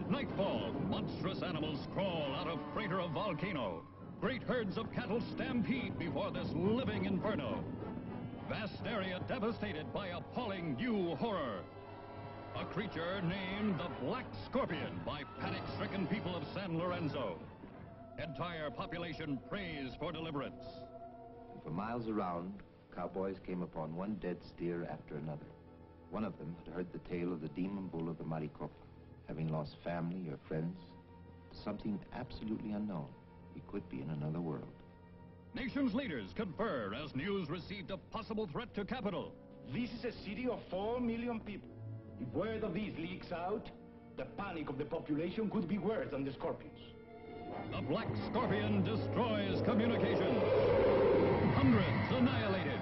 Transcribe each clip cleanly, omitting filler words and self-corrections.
At nightfall, monstrous animals crawl out of crater of volcano. Great herds of cattle stampede before this living inferno. Vast area devastated by appalling new horror. A creature named the Black Scorpion by panic-stricken people of San Lorenzo. Entire population prays for deliverance. And for miles around, cowboys came upon one dead steer after another. One of them had heard the tale of the demon bull of the Maricopa. Having lost family or friends to something absolutely unknown, we could be in another world. Nation's leaders confer as news received a possible threat to capital. This is a city of 4 million people. If word of these leaks out, the panic of the population could be worse than the scorpions. The Black Scorpion destroys communications. Hundreds annihilated.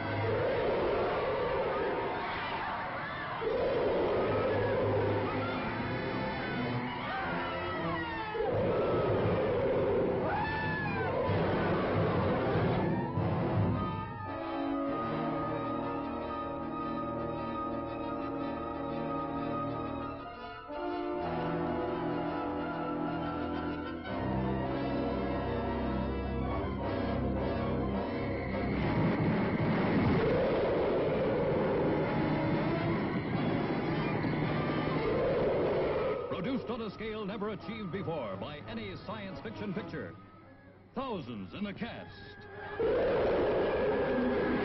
Produced on a scale never achieved before by any science fiction picture. Thousands in the cast.